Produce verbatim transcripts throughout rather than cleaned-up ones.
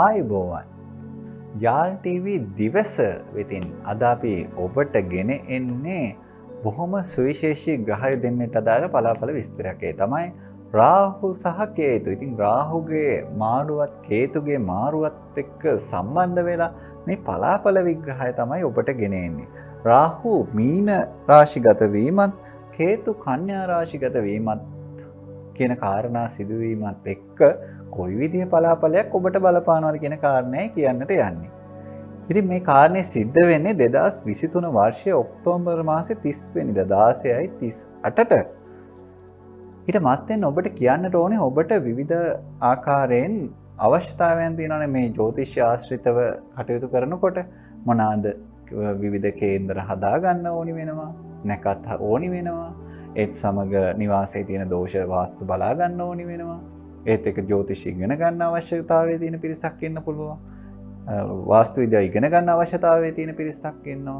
ආයුබෝවන් යාල් ටීවී දිවස වෙතින් අද අපි ඔබට ගෙන එන්නේ බොහොම සුවිශේෂී ග්‍රහය දෙන්නට අදාළ පලාපල විස්තරයක්. ඒ තමයි රාහු සහ කේතු. ඉතින් රාහුගේ මාරුවත් කේතුගේ මාරුවත් එක්ක සම්බන්ධ වෙලා මේ පලාපල විග්‍රහය තමයි ඔබට ගෙන එන්නේ. රාහු මීන රාශිගත වීමත් කේතු කන්‍යා රාශිගත වීමත් කියන කාරණා සිදුවීමත් එක්ක කොයි විදිහේ පලාපලයක් ඔබට බලපානවද කියන කාරණේ කියන්නට යන්නේ. ඉතින් මේ කාරණේ සිද්ධ වෙන්නේ දෙදාස් විසිතුන වර්ෂයේ ඔක්තෝබර් මාසේ තිස් වෙනිදා දාසයයි තිස් අටට. ඊට මත්තෙන් ඔබට කියන්නට ඕනේ ඔබට විවිධ ආකාරයෙන් අවශ්‍යතාවයන් තියෙනවානේ මේ ජ්‍යොතිෂ ආශ්‍රිතව කටයුතු කරනකොට. මොනවාද විවිධ කේන්දර හදා ගන්න ඕනි වෙනවා, නැකත් ඕනි වෙනවා. ඒත් සමග නිවාසයේ තියෙන දෝෂ වාස්තු බලා ගන්න ඕනි වෙනවා. ඒත් එක ජ්‍යොතිෂ ඉගෙන ගන්න අවශ්‍යතාවයේ තියෙන පිරිසක් ඉන්න පුළුවන්. වාස්තු විද්‍යාව ඉගෙන ගන්න අවශ්‍යතාවයේ තියෙන පිරිසක් ඉන්නවා.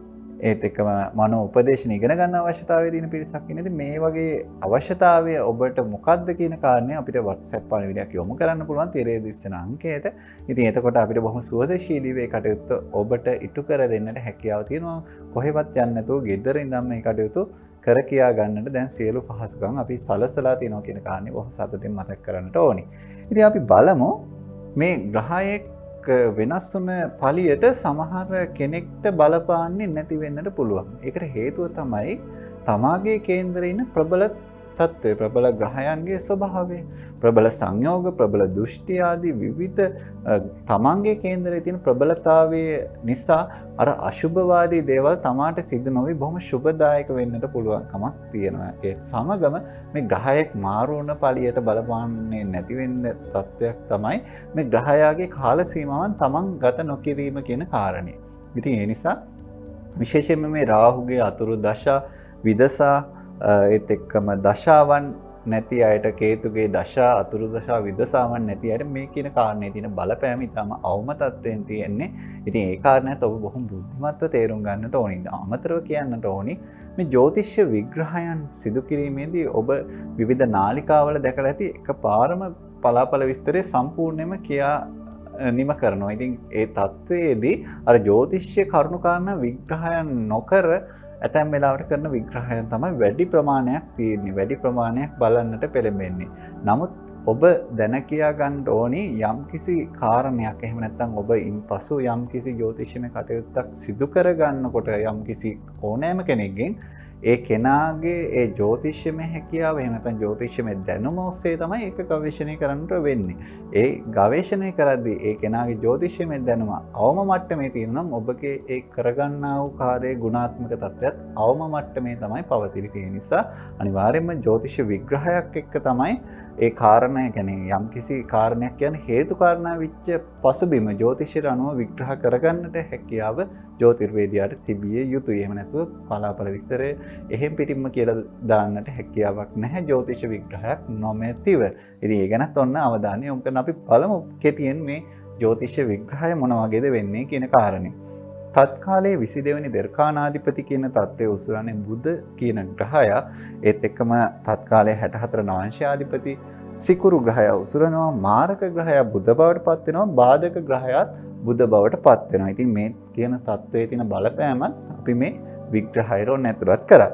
ඒත් එක්කම මනෝ උපදේශන ඉගෙන ගන්න අවශ්‍යතාවයේ තියෙන පිරිසක් ඉන්නේ. ඉතින් මේ වගේ අවශ්‍යතාවය ඔබට මොකක්ද කියන කාරණේ අපිට WhatsApp පණිවිඩයක් යොමු කරන්න පුළුවන් තිරේ දිස්සන අංකයට. ඉතින් එතකොට අපිට බොහොම සුවදශීලී වේ කටයුත්ත ඔබට ඉටු කර දෙන්නට හැකියාව තියෙනවා. කොහෙවත් යන්නේ නැතුව ගෙදර ඉඳන් මේ කටයුතු කර කියා ගන්නට දැන් සියලු පහසුකම් අපි සලසලා තියෙනවා කියන කාරණේ බොහොම සතුටින් මතක් කරන්නට ඕනි. ඉතින් අපි බලමු මේ ග්‍රහයේ වෙනස් වන පළියට සමහර කෙනෙක්ට බලපාන්නේ නැති වෙන්නට පුළුවන්. ඒකට හේතුව තමයි තමාගේ කේන්දරේ ඉන්න ප්‍රබල තත්ත්වය, ප්‍රබල ග්‍රහයන්ගේ ස්වභාවය, ප්‍රබල සංයෝග, ප්‍රබල දෘෂ්ටි ආදී විවිධ තමන්ගේ කේන්දරේ තියෙන ප්‍රබලතාවය නිසා අර අශුභවාදී දේවල් තමාට සිද්ධ නොවි බොහොම සුබදායක වෙන්නට පුළුවන් කමක් තියෙනවා. ඒත් සමගම මේ ග්‍රහයක් මාරු වන පළියට බලපාන්නේ නැති වෙන්න තත්ත්වයක් තමයි මේ ග්‍රහයාගේ කාල සීමාවන් තමන් ගත නොකිරීම කියන කාරණේ. ඉතින් ඒ නිසා විශේෂයෙන්ම මේ රාහුගේ අතුරු දශා විදසා ඒත් එක්කම දශාවන් නැති අයට, කේතුගේ දශා අතුරු දශා විදසාවන් නැති අයට මේ කියන කාරණේ තියෙන බලපෑම ඉතාම අවම තත්ත්වයෙන් තියෙන්නේ. ඉතින් ඒ කාරණාත් ඔබ බොහොම බුද්ධිමත්ව තේරුම් ගන්නට ඕනි. අමතරව කියන්නට ඕනි මේ ජ්‍යොතිෂ විග්‍රහයන් සිදු කිරීමේදී ඔබ විවිධ නාලිකාවල දැකලා ඇති එකපාරම පලාපල විස්තරේ සම්පූර්ණයෙන්ම කියා නිම කරනවා. ඉතින් ඒ තත්ත්වයේදී අර ජ්‍යොතිෂ්‍ය කරුණු කාරණා විග්‍රහයන් නොකර ඇතැම් වෙලාවට කරන විග්‍රහයන් තමයි වැඩි ප්‍රමාණයක් තියෙන්නේ. වැඩි ප්‍රමාණයක් බලන්නට පෙළඹෙන්නේ. නමුත් ඔබ දැන කියා ගන්න ඕනි යම්කිසි කාරණයක්, එහෙම නැත්නම් ඔබ ඉන්පසු යම්කිසි ජ්‍යොතිෂමය කටයුත්තක් සිදු කර ගන්නකොට යම්කිසි ඕනෑම කෙනෙක්ගෙන් ඒ කෙනාගේ ඒ ජ්‍යොතිෂමය හැකියාව, එහෙම නැත්නම් ජ්‍යොතිෂමය දැනුම ඔස්සේ තමයි ඒක ගවේෂණය කරන්නට වෙන්නේ. ඒ ගවේෂණය කරද්දී ඒ කෙනාගේ ජ්‍යොතිෂමය දැනුම අවම මට්ටමේ තියෙනවා නම් ඔබගේ ඒ කරගන්නා වූ කාර්යයේ ගුණාත්මක තත්ත්වයක් අවම මට්ටමේ තමයි පවතින. ඒ නිසා අනිවාර්යයෙන්ම ජ්‍යොතිෂ විග්‍රහයක් එක්ක තමයි ඒ කාරණය, කියන්නේ යම්කිසි කාරණයක් කියන්නේ හේතු කාරණා විච්ච පසුබිම ජ්‍යොතිෂයට අනුව විග්‍රහ කරගන්නට හැකියාව ජ්‍යොතිර්වේදියාට තිබිය යුතුයි. එහෙම නැතුව පලාපල විස්තරය එහෙම් පිටින්ම කියලා දාන්නට හැකියාවක් නැහැ ජ්‍යොතිෂ විග්‍රහයක් නොමැතිව. ඉතින් ඒ ගැනත් ඔන්න අවධානය යොමු කරන අපි බලමු කෙටියෙන් මේ ජ්‍යොතිෂ විග්‍රහය මොන වගේද වෙන්නේ කියන කාරණේ. තත්කාලයේ විසි දෙවෙනි දර්කානාධිපති කියන තත්ත්වයේ උසුරන්නේ බුධ කියන ග්‍රහයා. ඒත් එක්කම තත්කාලයේ හැට හතර නවංශාධිපති සිකුරු ග්‍රහයා උසුරනවා. මාරක ග්‍රහයා බුධ බවට පත් වෙනවා. බාධක ග්‍රහයාත් බුධ බවට පත් වෙනවා. ඉතින් මේ කියන තත්ත්වයේ තියෙන බලපෑමත් අපි මේ විග්‍රහයට ඔන්න ඇතුළත් කරා.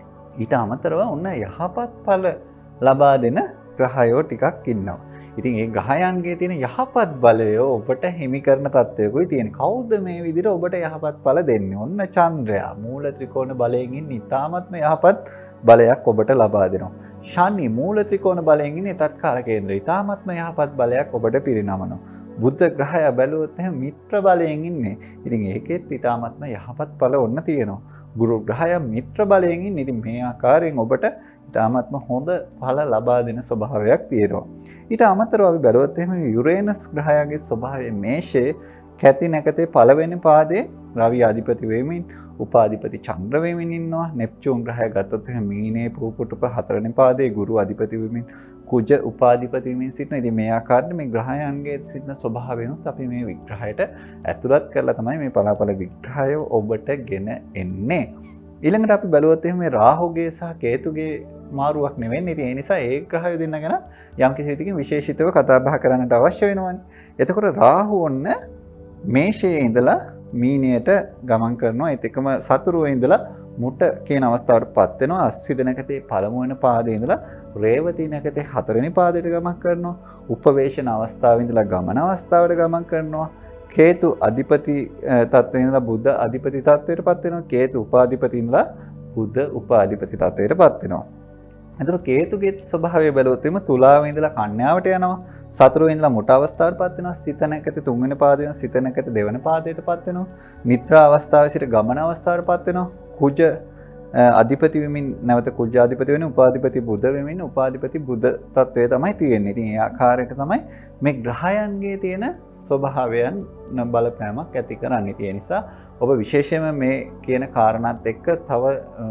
ඊට අමතරව ඔන්න යහපත් ඵල ලබා දෙන ග්‍රහයෝ ටිකක් ඉන්නවා. ඉතින් ඒ ග්‍රහයන්ගේ තියෙන යහපත් බලය ඔබට හිමි කරන තත්ත්වයකයි තියෙන්නේ. කවුද මේ විදිහට ඔබට යහපත් ඵල දෙන්නේ? ඔන්න චන්ද්‍රයා මූල ත්‍රිකෝණ බලයෙන් ඉන්න ඉතාමත්ම යහපත් බලයක් ඔබට ලබා දෙනවා. ශනි මූල ත්‍රිකෝණ බලයෙන් ඉන්නේ තත්කාල කේන්ද්‍රය. ඉතාමත්ම යහපත් බලයක් ඔබට පිරිනමනවා. බුද්ධ ග්‍රහය බැලුවොත් එහෙනම් මිත්‍ර බලයෙන් ඉන්නේ. ඉතින් ඒකෙත් ඉතාමත්ම යහපත් ඵල ඔන්න තියෙනවා. ගුරු ග්‍රහය මිත්‍ර බලයෙන් ඉන්නේ. ඉතින් මේ ආකාරයෙන් ඔබට ඉතාමත්ම හොඳ ඵල ලබා දෙන ස්වභාවයක් තියෙනවා. ඊට අමතරව අපි බැලුවොත් එහෙනම් යුරේනස් ග්‍රහයාගේ ස්වභාවය මේෂයේ කැති නැකතේ පළවෙනි පාදයේ රවි අධිපති වෙමින් උපාධිපති චන්ද්‍ර වෙමින් ඉන්නවා. නෙප්චූන් ග්‍රහය ගත්තොත් එහෙනම් මීනේ පුපුටුප හතරවෙනි පාදයේ ගුරු අධිපති වෙමින් කුජ උපාධිපති වෙමින් සිටිනවා. ඉතින් මේ ආකාරයෙන් මේ ග්‍රහයන්ගේ සිටින ස්වභාවයනොත් අපි මේ විග්‍රහයට ඇතුළත් කරලා තමයි මේ පලාපල විග්‍රහය ඔබට ගෙන එන්නේ. ඊළඟට අපි බලුවොත් එහෙනම් මේ රාහුගේ සහ කේතුගේ මාරුවක් නෙවෙයි. ඉතින් ඒ නිසා ඒ ග්‍රහය දෙන්න ගැන යම් කිසි විදිහකින් විශේෂිතව කතා බහ කරන්නට අවශ්‍ය වෙනවානේ. එතකොට රාහු ඔන්න මේෂයේ ඉඳලා මීනයට ගමන් කරනවා. ඒත් එකම සතුරුවේ ඉඳලා මුට කියන අවස්ථාවට පත් වෙනවා. අස්විද නැකතේ පළමු වෙන පාදයේ ඉඳලා රේවති නැකතේ හතරවෙනි පාදයට ගමන් කරනවා. උපවේශන අවස්ථාවේ ඉඳලා ගමන අවස්ථාවට ගමන් කරනවා. කේතු අධිපති තත්ත්වයේ ඉඳලා බුධ අධිපති තත්ත්වයට පත් වෙනවා. කේතු උපාධිපති ඉඳලා බුධ උපාධිපති තත්ත්වයට පත් වෙනවා. එතකොට කේතුගේ ස්වභාවය බැලුවොත් එimhe තුලාවේ ඉඳලා කන්‍යාවට යනවා. සතුරුවේ ඉඳලා මුට අවස්ථාවට පත් වෙනවා. සිත නැකතේ තුන්වෙනි පාදයෙන් සිත නැකතේ දෙවෙනි පාදයට පත් වෙනවා. නිත්‍රා අවස්ථාවේ සිට ගමන අවස්ථාවට පත් වෙනවා. කුජ අධිපති වෙමින් නැවත කුජ අධිපති වෙන උපාධිපති බුධ වෙමින් උපාධිපති බුධ තත්වය තමයි තියෙන්නේ. ඉතින් ඒ ආකාරයට තමයි මේ ග්‍රහයන්ගේ තියෙන ස්වභාවයන් බලපෑමක් ඇති කරන්නේ. ඒ නිසා ඔබ විශේෂයෙන්ම මේ කියන කාරණාත් එක්ක තව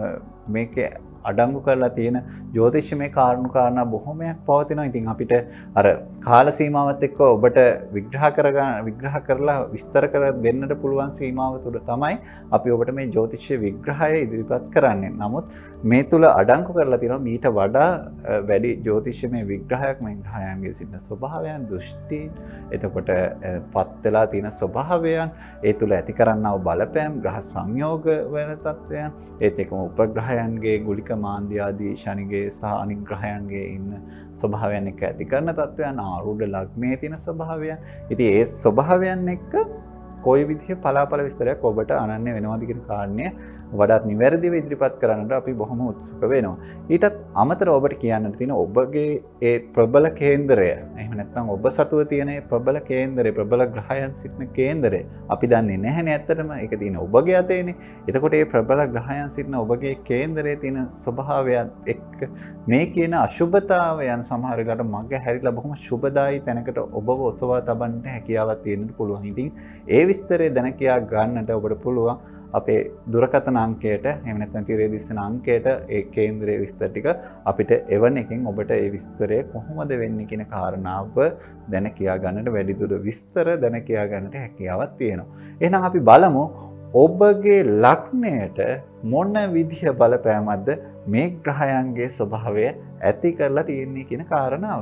මේකේ අඩංගු කරලා තියෙන ජ්‍යොතිෂමය කාරණු කාරණා බොහොමයක් පවතිනවා. ඉතින් අපිට අර කාල සීමාවත් එක්ක ඔබට විග්‍රහ කරගන්න විග්‍රහ කරලා විස්තර කර දෙන්නට පුළුවන් සීමාව තුළ තමයි අපි ඔබට මේ ජ්‍යොතිෂ විග්‍රහය ඉදිරිපත් කරන්නේ. නමුත් මේ තුල අඩංගු කරලා තියෙනවා මීට වඩා වැඩි ජ්‍යොතිෂමය විග්‍රහයක් මේ ග්‍රහයන්ගේ සිටින ස්වභාවයන්, දෘෂ්ටි, එතකොට පත් වෙලා තියෙන ස්වභාවයන්, ඒ තුල ඇති කරන්නා වූ බලපෑම්, ග්‍රහ සංයෝග වෙන තත්ත්වයන්, ඒත් එක්කම උපග්‍රහයන්ගේ ගුලික මාන්ද්‍ය ආදී ශනිගේ සහ අනිග්‍රහයන්ගේ ඉන්න ස්වභාවයන් එක්ක ඇති කරන තත්ත්වයන්, ආරූඪ ලග්නයේ තියෙන ස්වභාවයන්. ඉතින් ඒ ස්වභාවයන් එක්ක කොයි විදිහේ පලාපල විස්තරයක් ඔබට අනන්‍ය වෙනවද කියන කාරණය වඩාත් නිවැරදිව ඉදිරිපත් කරන්නට අපි බොහොම උත්සුක වෙනවා. ඊටත් අමතරව ඔබට කියන්නට තියෙන ඔබගේ ඒ ප්‍රබල කේන්දරය, එහෙම නැත්නම් ඔබ සතුව තියෙන ඒ ප්‍රබල කේන්දරය, ප්‍රබල ග්‍රහයන් සිටින කේන්දරය අපි දන්නේ නැහැනේ ඇත්තටම. ඒක තියෙන ඔබගේ අතේනේ. එතකොට මේ ප්‍රබල ග්‍රහයන් සිටින ඔබගේ කේන්දරයේ තියෙන ස්වභාවයන් එක්ක මේ කියන අශුභතාවයන් සමහර වෙලාවට මග හැරිලා බොහොම ශුභදායි තැනකට ඔබව ඔසවා තබන්නට හැකියාවක් තියෙන්නත් පුළුවන්. ඉතින් ඒ විස්තරය දැන කියා ගන්නට ඔබට පුළුවන් අපේ දුරකථන අංකයට, එහෙම නැත්නම් තිරේ දිස්සන අංකයට ඒ කේන්දරයේ විස්තර ටික අපිට එවන එකෙන් ඔබට ඒ විස්තරය කොහොමද වෙන්නේ කියන කාරණාව දැන කියා ගන්නට, වැඩිදුර විස්තර දැන කියා ගන්නට හැකියාවක් තියෙනවා. එහෙනම් අපි බලමු ඔබගේ ලග්නයට මොන විදිහ බලපෑමක්ද මේ ග්‍රහයන්ගේ ස්වභාවය ඇති කරලා තියෙන්නේ කියන කාරණාව.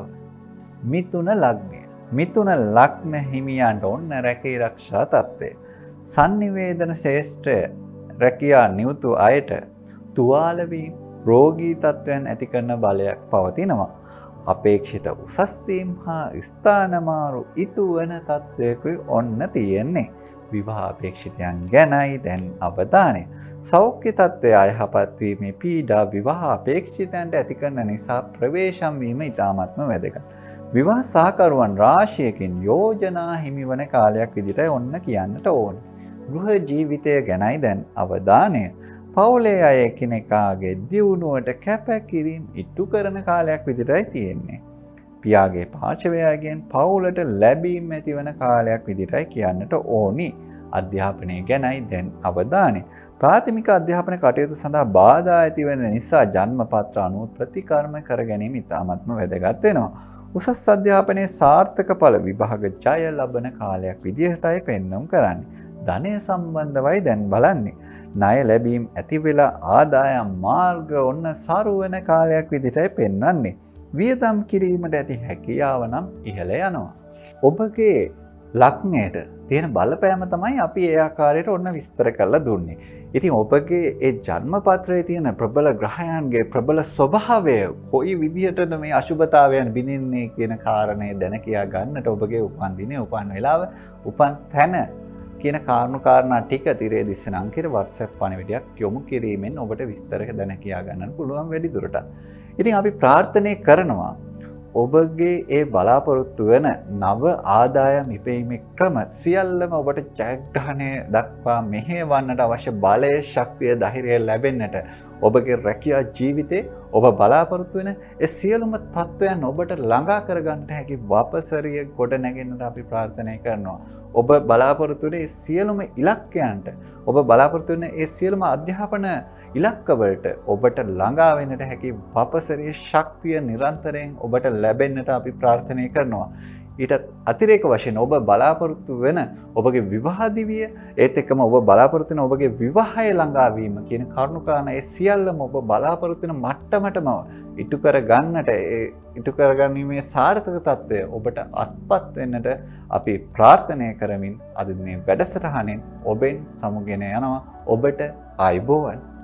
මිථුන ලග්නය. මිථුන ලග්න හිමියන්ට ඔන්න රැකී ආරක්ෂා තත්ත්වය. sannivedana ශේෂ්ඨ රැකියා නියුතු අයට තුවාල වී රෝගී තත්ත්වයන් ඇති කරන බලයක් පවතිනවා. අපේක්ෂිත උසස් වීම හා ස්ථානමාරු ඉටු වන තත්ත්වයකුයි ඔන්න තියෙන්නේ. විවාහ අපේක්ෂිතයන් ගැනයි දැන් අවධානය. සෞඛ්‍ය තත්ත්වය අයහපත් වීමේ පීඩා විවාහ අපේක්ෂිතයන්ට ඇති කරන නිසා ප්‍රවේශම් වීම ඉතාමත්ම වැදගත්. විවාහ සහකරුවන් රාශියකින් යෝජනා හිමිවන කාලයක් විදිහට ඔන්න කියන්නට ඕන. ගෘහ ජීවිතය ගැනයි දැන් අවධානය. පවුලේ අය එකිනෙකාගේ දියුණුවට කැපකිරීම ඉටු කරන කාලයක් විදිහටයි තියෙන්නේ. පියාගේ පාර්ශවයගෙන් පවුලට ලැබීම් ඇතිවන කාලයක් විදිහටයි කියන්නට ඕනි. අධ්‍යාපනය ගැනයි දැන් අවධානය. ප්‍රාථමික අධ්‍යාපන කටයුතු සඳහා බාධා ඇතිවන නිසා ජන්මපත්‍ර අනුව ප්‍රතිකර්ම කර ගැනීම ඉතාමත්ම වැදගත් වෙනවා. උසස් අධ්‍යාපනයේ සාර්ථක ඵල විභාග ජය ලබන කාලයක් විදිහටයි පෙන්වම් කරන්නේ. ධනය සම්බන්ධවයි දැන් බලන්නේ. ණය ලැබීම් ඇති වෙලා ආදායම් මාර්ග ඔන්න සරු වෙන කාලයක් විදිහටයි පෙන්වන්නේ. වියදම් කිරීමට ඇති හැකියාව නම් ඉහළ යනවා. ඔබගේ ලග්නයට තියෙන බලපෑම තමයි අපි ඒ ආකාරයට ඔන්න විස්තර කරලා දුන්නේ. ඉතින් ඔබගේ ඒ ජන්මපත්‍රයේ තියෙන ප්‍රබල ග්‍රහයන්ගේ ප්‍රබල ස්වභාවය කොයි විදිහටද මේ අශුභතාවයන් බිඳින්නේ කියන කාරණය දැන කියා ගන්නට ඔබගේ උපන් දිනේ, උපන් වෙලාව, උපන් තැන කියන කාරණු කාරණා ටික තිරේ දිස්සන අංකයට WhatsApp පණිවිඩයක් යොමු කිරීමෙන් ඔබට විස්තර දැන කියා ගන්නට පුළුවන් වැඩි දුරටත්. ඉතින් අපි ප්‍රාර්ථනා කරනවා ඔබගේ ඒ බලාපොරොත්තු වෙන නව ආදායම් ඉපැයීමේ ක්‍රම සියල්ලම ඔබට ජයග්‍රහණය දක්වා මෙහෙවන්නට අවශ්‍ය බලය, ශක්තිය, ධෛර්යය ලැබෙන්නට ඔබගේ රැකියා ජීවිතේ ඔබ බලාපොරොත්තු වෙන ඒ සියලුම තත්ත්වයන් ඔබට ළඟා කරගන්නට හැකි වපසරිය ගොඩ නැගෙන්නට අපි ප්‍රාර්ථනා කරනවා. ඔබ බලාපොරොත්තු වෙන ඒ සියලුම ඉලක්කයන්ට, ඔබ බලාපොරොත්තු වෙන ඒ සියලුම අධ්‍යාපන ඉලක්කවලට ඔබට ළඟා වෙන්නට හැකි වපසරිය ශක්තිය නිරන්තරයෙන් ඔබට ලැබෙන්නට අපි ප්‍රාර්ථනා කරනවා. ඊටත් අතිරේක වශයෙන් ඔබ බලාපොරොත්තු වෙන ඔබගේ විවාහ දිවිය ඒත් එක්කම ඔබ බලාපොරොත්තු වෙන ඔබගේ විවාහය ළඟා වීම කියන කරුණු කාරණා ඒ සියල්ලම ඔබ බලාපොරොත්තු වෙන මට්ටමටම ඉටු කර ගන්නට ඒ ඉටු කර ගැනීමේ සාර්ථක తත්වය ඔබට අත්පත් වෙන්නට අපි ප්‍රාර්ථනා කරමින් අද දිනේ වැඩසටහනෙන් ඔබෙන් සමුගෙන යනවා ඔබට ආයුබෝවන්